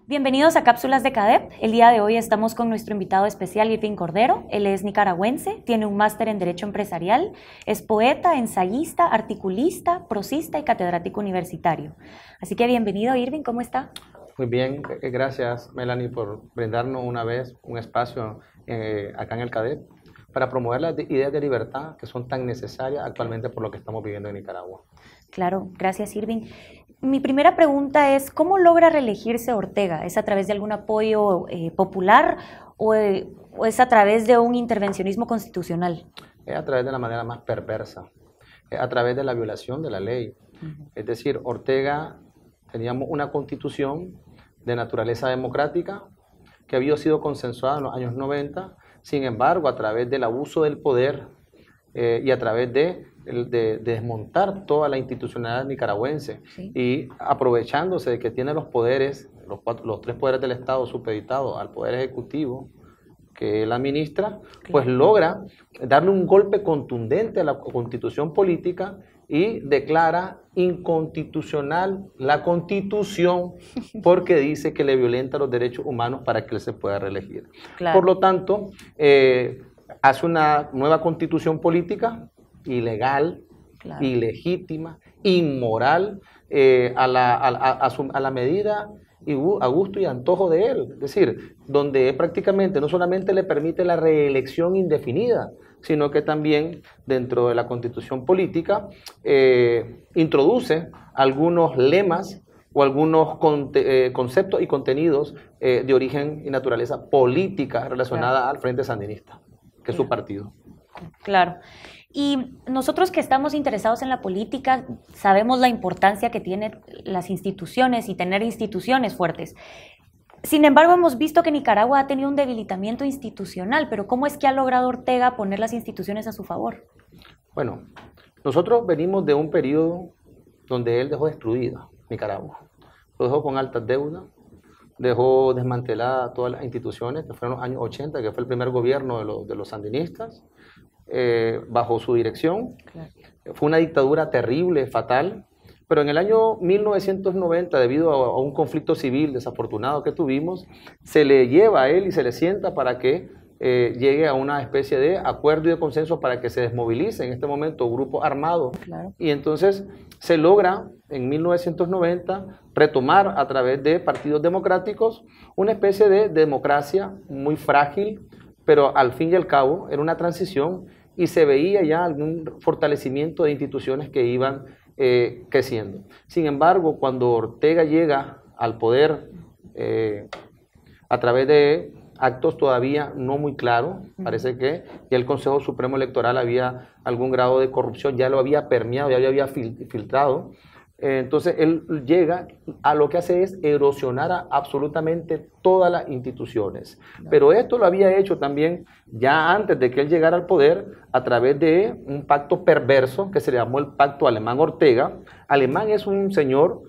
Bienvenidos a Cápsulas de CADEP. El día de hoy estamos con nuestro invitado especial, Irving Cordero. Él es nicaragüense, tiene un máster en Derecho Empresarial, es poeta, ensayista, articulista, prosista y catedrático universitario. Así que bienvenido, Irving, ¿cómo está? Muy bien, gracias Melanie por brindarnos una vez un espacio acá en el CADEP para promover las ideas de libertad que son tan necesarias actualmente por lo que estamos viviendo en Nicaragua. Claro, gracias Irving. Mi primera pregunta es, ¿cómo logra reelegirse Ortega? ¿Es a través de algún apoyo popular o es a través de un intervencionismo constitucional? Es a través de la manera más perversa, es a través de la violación de la ley. Es decir, Ortega, teníamos una constitución de naturaleza democrática que había sido consensuada en los años 90, sin embargo, a través del abuso del poder y a través de desmontar toda la institucionalidad nicaragüense, Sí. y aprovechándose de que tiene los poderes, los tres poderes del Estado supeditados al Poder Ejecutivo, que él administra, pues logra darle un golpe contundente a la Constitución política y declara inconstitucional la Constitución porque dice que le violenta los derechos humanos para que él se pueda reelegir. Claro. Por lo tanto, hace una nueva Constitución política ilegal, Claro. ilegítima, inmoral, a la medida y a gusto y antojo de él. Es decir, donde prácticamente no solamente le permite la reelección indefinida, sino que también dentro de la Constitución política introduce algunos lemas o algunos conceptos y contenidos de origen y naturaleza política relacionada al Frente Sandinista, que es su partido. Claro. Y nosotros que estamos interesados en la política sabemos la importancia que tienen las instituciones y tener instituciones fuertes. Sin embargo, hemos visto que Nicaragua ha tenido un debilitamiento institucional, pero ¿cómo es que ha logrado Ortega poner las instituciones a su favor? Bueno, nosotros venimos de un periodo donde él dejó destruida Nicaragua. Lo dejó con altas deudas, dejó desmantelada todas las instituciones, que fueron los años 80, que fue el primer gobierno de los sandinistas, bajo su dirección. Claro. Fue una dictadura terrible, fatal, pero en el año 1990, debido a un conflicto civil desafortunado que tuvimos, se le lleva a él y se le sienta para que llegue a una especie de acuerdo y de consenso para que se desmovilice en este momento grupos armados. Claro. Y entonces se logra en 1990 retomar a través de partidos democráticos una especie de democracia muy frágil, pero al fin y al cabo era una transición y se veía ya algún fortalecimiento de instituciones que iban creciendo. Sin embargo, cuando Ortega llega al poder a través de actos todavía no muy claros, parece que ya el Consejo Supremo Electoral había algún grado de corrupción, ya lo había permeado, ya lo había filtrado. Entonces él llega, a lo que hace es erosionar a absolutamente todas las instituciones. Pero esto lo había hecho también ya antes de que él llegara al poder a través de un pacto perverso que se le llamó el Pacto Alemán-Ortega. Alemán es un señor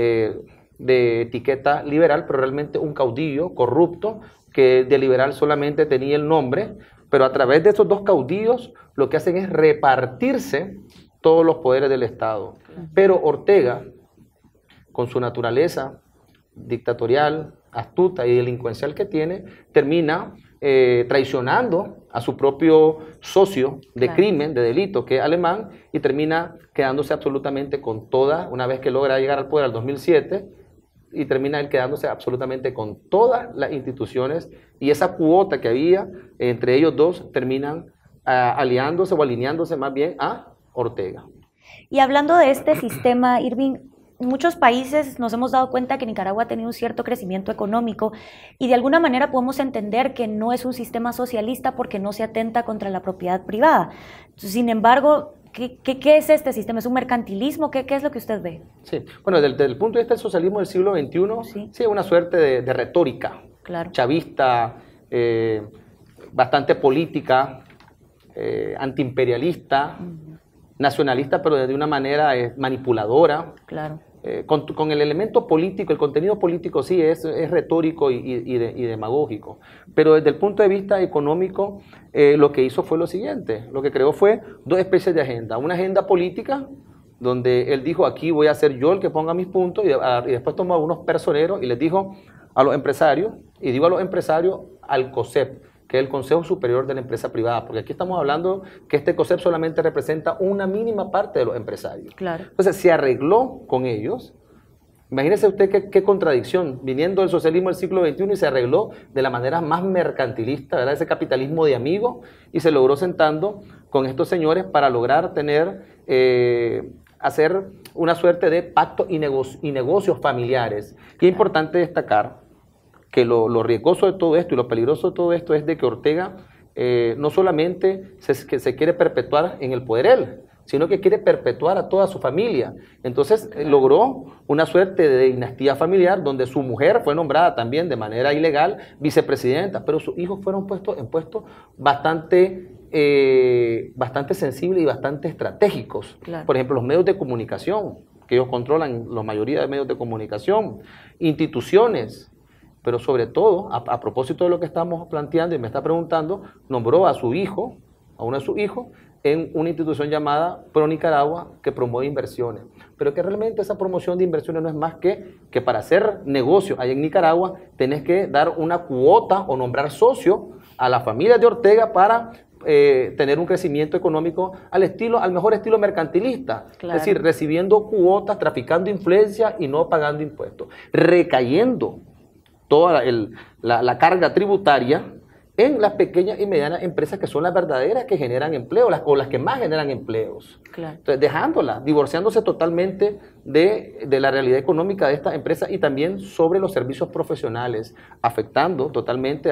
de etiqueta liberal, pero realmente un caudillo corrupto que de liberal solamente tenía el nombre, pero a través de esos dos caudillos lo que hacen es repartirse todos los poderes del Estado. Pero Ortega, con su naturaleza dictatorial, astuta y delincuencial que tiene, termina traicionando a su propio socio de crimen, de delito, que es Alemán, y termina quedándose absolutamente con toda, una vez que logra llegar al poder al 2007, y termina él quedándose absolutamente con todas las instituciones, y esa cuota que había entre ellos dos terminan aliándose o alineándose más bien a Ortega. Y hablando de este sistema, Irving, en muchos países nos hemos dado cuenta que Nicaragua ha tenido un cierto crecimiento económico y de alguna manera podemos entender que no es un sistema socialista porque no se atenta contra la propiedad privada. Sin embargo, ¿qué es este sistema? ¿Es un mercantilismo? ¿Qué es lo que usted ve? Sí, bueno, desde el punto de vista del socialismo del siglo XXI, sí es una suerte de retórica chavista, bastante política, antiimperialista, nacionalista, pero de una manera manipuladora. Claro. Con el elemento político, el contenido político sí es retórico y demagógico, pero desde el punto de vista económico lo que hizo fue lo siguiente, lo que creó fue dos especies de agenda, una agenda política donde él dijo aquí voy a ser yo el que ponga mis puntos y después tomó a unos personeros y les dijo a los empresarios, y digo a los empresarios, al COSEP, que es el Consejo Superior de la Empresa Privada, porque aquí estamos hablando que este COSEP solamente representa una mínima parte de los empresarios. Claro. Entonces se arregló con ellos. Imagínese usted qué contradicción, viniendo del socialismo del siglo XXI y se arregló de la manera más mercantilista, ¿verdad? Ese capitalismo de amigos, y se logró sentando con estos señores para lograr tener, hacer una suerte de pactos y negocios familiares. Y es importante destacar que lo riesgoso de todo esto y lo peligroso de todo esto es de que Ortega no solamente se quiere perpetuar en el poder él, sino que quiere perpetuar a toda su familia. Entonces logró una suerte de dinastía familiar donde su mujer fue nombrada también de manera ilegal vicepresidenta, pero sus hijos fueron puestos en puestos bastante sensibles y bastante estratégicos. Claro. Por ejemplo, los medios de comunicación, que ellos controlan la mayoría de medios de comunicación, instituciones, pero sobre todo, a propósito de lo que estamos planteando y me está preguntando, nombró a su hijo, a uno de sus hijos, en una institución llamada Pro Nicaragua, que promueve inversiones. Pero que realmente esa promoción de inversiones no es más que para hacer negocios allá en Nicaragua, tenés que dar una cuota o nombrar socio a la familia de Ortega para tener un crecimiento económico al mejor estilo mercantilista. Claro. Es decir, recibiendo cuotas, traficando influencia y no pagando impuestos. Recayendo toda la carga tributaria en las pequeñas y medianas empresas que son las verdaderas que generan empleo, o las que más generan empleos. Claro. Entonces, dejándolas, divorciándose totalmente de la realidad económica de estas empresas y también sobre los servicios profesionales, afectando totalmente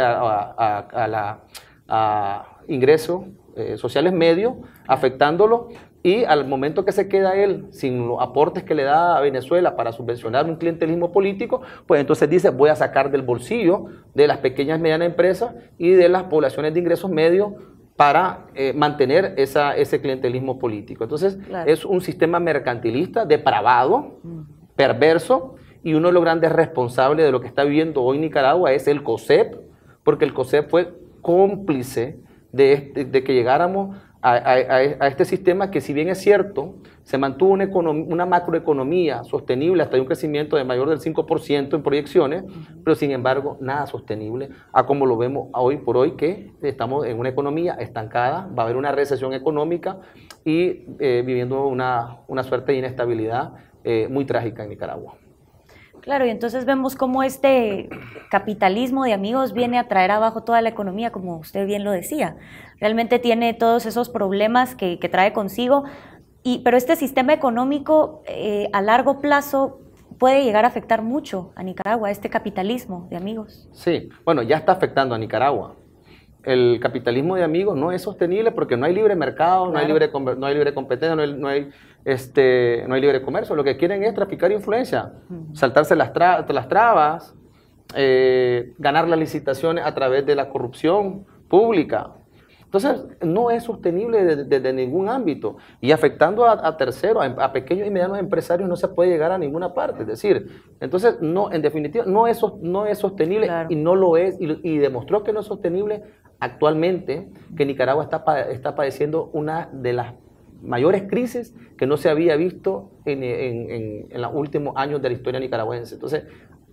a ingresos sociales medios, afectándolo, y al momento que se queda él sin los aportes que le da a Venezuela para subvencionar un clientelismo político, pues entonces dice, voy a sacar del bolsillo de las pequeñas y medianas empresas y de las poblaciones de ingresos medios para mantener ese clientelismo político. Entonces, claro, es un sistema mercantilista depravado, perverso, y uno de los grandes responsables de lo que está viviendo hoy Nicaragua es el COSEP, porque el COSEP fue cómplice de que llegáramos a este sistema que, si bien es cierto, se mantuvo una macroeconomía sostenible hasta un crecimiento de mayor del 5% en proyecciones, pero sin embargo nada sostenible a como lo vemos hoy por hoy, que estamos en una economía estancada, va a haber una recesión económica y viviendo una suerte de inestabilidad muy trágica en Nicaragua. Claro, y entonces vemos cómo este capitalismo de amigos viene a traer abajo toda la economía, como usted bien lo decía. Realmente tiene todos esos problemas que trae consigo, pero este sistema económico a largo plazo puede llegar a afectar mucho a Nicaragua, este capitalismo de amigos. Sí, bueno, ya está afectando a Nicaragua. El capitalismo de amigos no es sostenible porque no hay libre mercado, claro, no hay libre competencia, no hay libre comercio. Lo que quieren es traficar influencia, saltarse las trabas, ganar las licitaciones a través de la corrupción pública. Entonces, no es sostenible desde ningún ámbito, y afectando a terceros, a pequeños y medianos empresarios, no se puede llegar a ninguna parte. Es decir, entonces, no, en definitiva, no es sostenible, claro, y no lo es, y demostró que no es sostenible actualmente, que Nicaragua está padeciendo una de las mayores crisis que no se había visto en los últimos años de la historia nicaragüense. Entonces,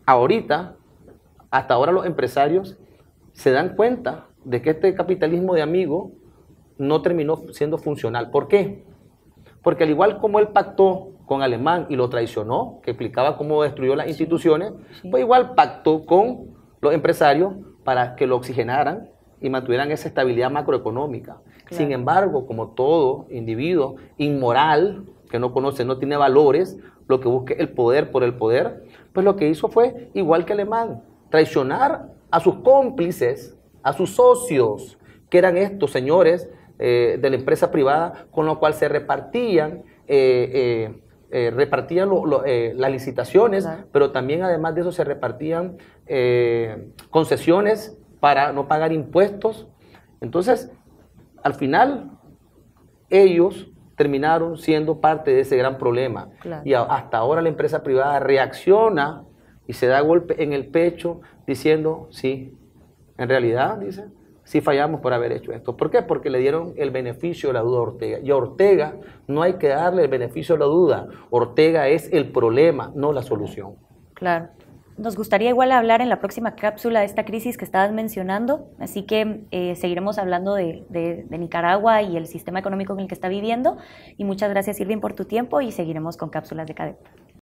hasta ahora los empresarios se dan cuenta de que este capitalismo de amigo no terminó siendo funcional. ¿Por qué? Porque al igual como él pactó con Alemán y lo traicionó, que explicaba cómo destruyó las instituciones, pues igual pactó con los empresarios para que lo oxigenaran y mantuvieran esa estabilidad macroeconómica. Claro. Sin embargo, como todo individuo inmoral, que no conoce, no tiene valores, lo que busque el poder por el poder, pues lo que hizo fue, igual que Alemán, traicionar a sus cómplices, a sus socios, que eran estos señores de la empresa privada, con lo cual se repartían las licitaciones, claro, pero también además de eso se repartían concesiones para no pagar impuestos. Entonces, al final, ellos terminaron siendo parte de ese gran problema. Claro. Y hasta ahora la empresa privada reacciona y se da golpe en el pecho diciendo, sí, en realidad, dice, sí fallamos por haber hecho esto. ¿Por qué? Porque le dieron el beneficio de la duda a Ortega. Y a Ortega no hay que darle el beneficio de la duda. Ortega es el problema, no la solución. Claro. Nos gustaría igual hablar en la próxima cápsula de esta crisis que estabas mencionando, así que seguiremos hablando de Nicaragua y el sistema económico en el que está viviendo. Y muchas gracias, Irving, por tu tiempo y seguiremos con cápsulas de CADEP.